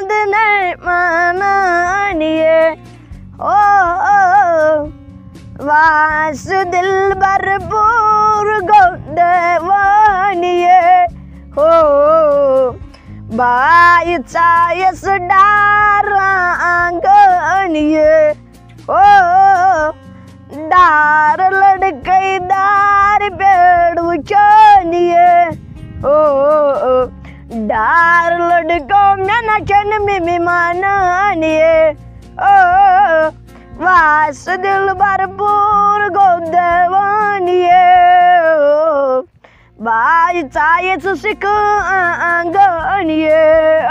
चांद ने मानिए ओ वास दिल भरपूर गोंदवानिए हो बाईचा यस डारांगणिये हो दार लड़कई दार पेड़ उचानिए हो दार लड़को में नचन में मानिए ओ वास दिल भरपूर गोंदवानिये बाईचा यस सिक अंगणिये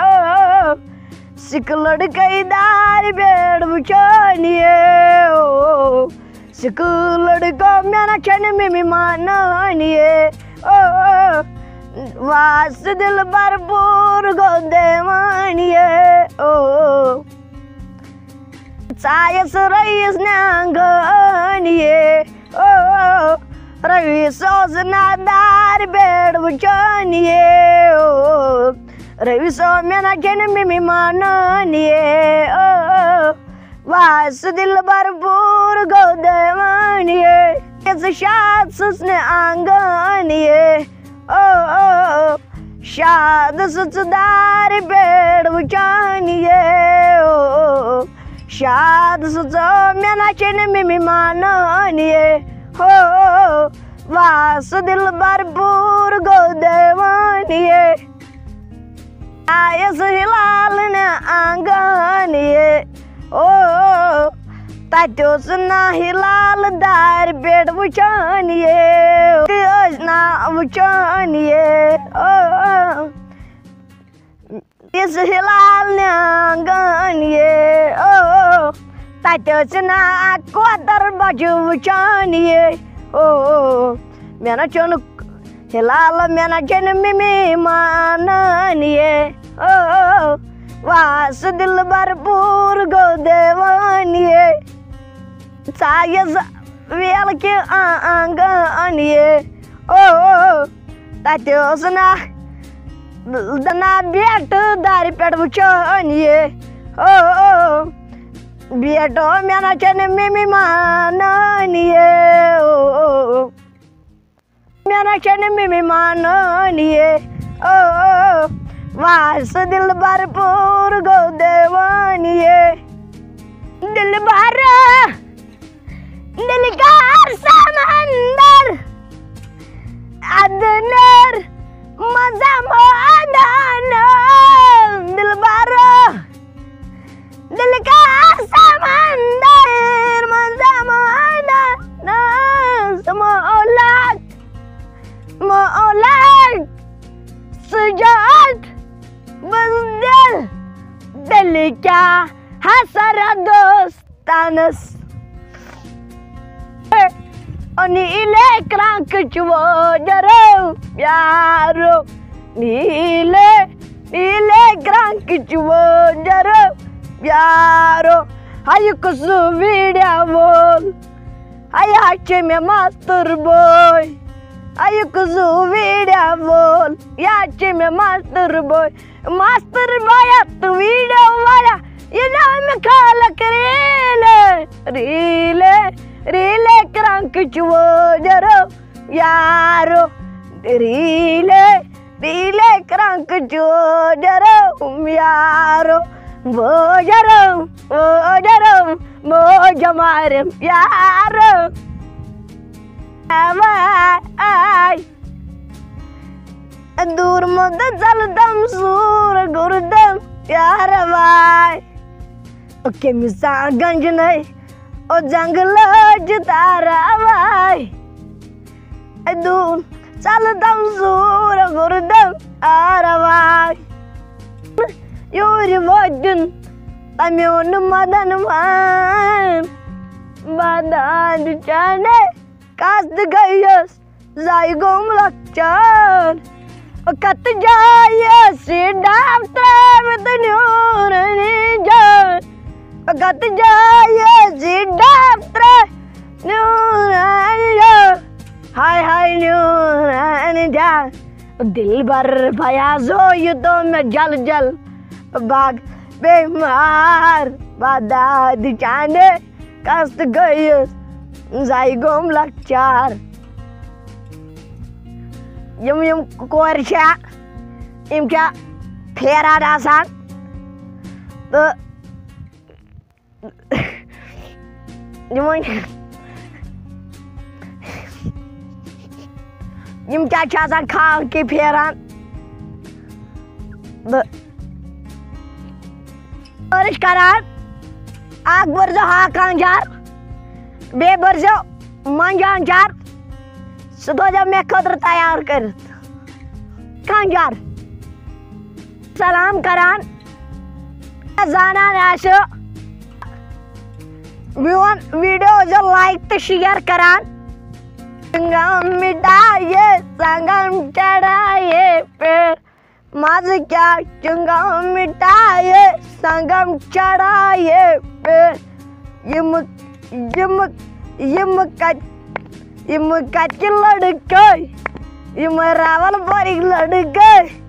सिक लड़कई दार पेड़ उचानिये सिक लड़को में नचन में मानिए ओ वास दिल भरपूर गोंदवानिये ओ चायस रईस नांगणिये ओ रवी सोजना दार बेड उचानिये ओ रवी सो में नचन में मानिए ओ वास दिल भरपूर गोंदवानिये यस शाद सुसने आंगणिये ओ शाद सुचदार पेड़ उचानिये ओ शाद सुच में नचन में मानिए हो वास दिल भरपूर गोंदवानिये आयस हिलाल ने आंगणिये ओ तात्योस ना हिलाल दार पेड़ उचानिये ना उचानिये ओ इस हिलाल ने आंगणिये ओ तात्योस ना क्वादर बाजू उचानिये ओ मेरा चोन हिलाल मेरा जन्म में मानिए ओ वास दिल भरपूर गोंदवानिये चायस वेल के आंगणिये ओ तात्योस ना बेट दार पेड़ उचानिये ओ बेटो मेरा जन्म में मानिए ओ मेरा जन्म में मानिए ओ वास दिल भरपूर गोंदवानिये दिल भर दिल का समंदर अदनर मजा मोदाना दिल भर दिल का समंदर मजा मोदाना मोलाक सुजात बस दिल क्या हसरा दोस्तानस नीले क्रांक चुवो जरो प्यारो नीले क्रांक चुवो जरो प्यारो हाय कुसु वीडिया बोल हाय हाचे में मास्टर बॉय हाय कुसु वीडिया बोल याचे में मास्टर बॉय तू वीडियो वाला ये नाम खाला करेले रीले क्रांक चुवो जरो यारो रीले क्रांक चुवो जरो यारो वो जरो जमारे यारो दूर मद चलदम सूर गुरदम यार भाई ओके मिसा गंज नहीं ओ जंगल जतारा भाई दूर चलदम सूर गुरदम यार भाई योर वजन तम्योन मदन मान बादान चाने कास्त गयस जाय गोम लक्चर कत जायस डाफ्टर with the new कत जायस डाफ्टर न्यू हाय न्यू दिल भर भया जो ये तो मैं जल बाग बेमार बदाद चाने कस्त गयस जाय गोम लक्चार यम कोर छा इम क्या फेरान आसान तो यम क्या आसान खाल के फेरान बारिश करान आग बरजो हाकान जार बे बरजो मंजान जार सो जब मैं खतर तैयार कर खानजार सलाम करान जानान आशो वीडियो जो लाइक तो शेयर करान संगम मिटाए संगम चढ़ाए पेड़ मज क्या चुंगम मिटाए संगम चढ़ाए पेड़ यम कच्चे लड़के यम रावल बड़ी लड़के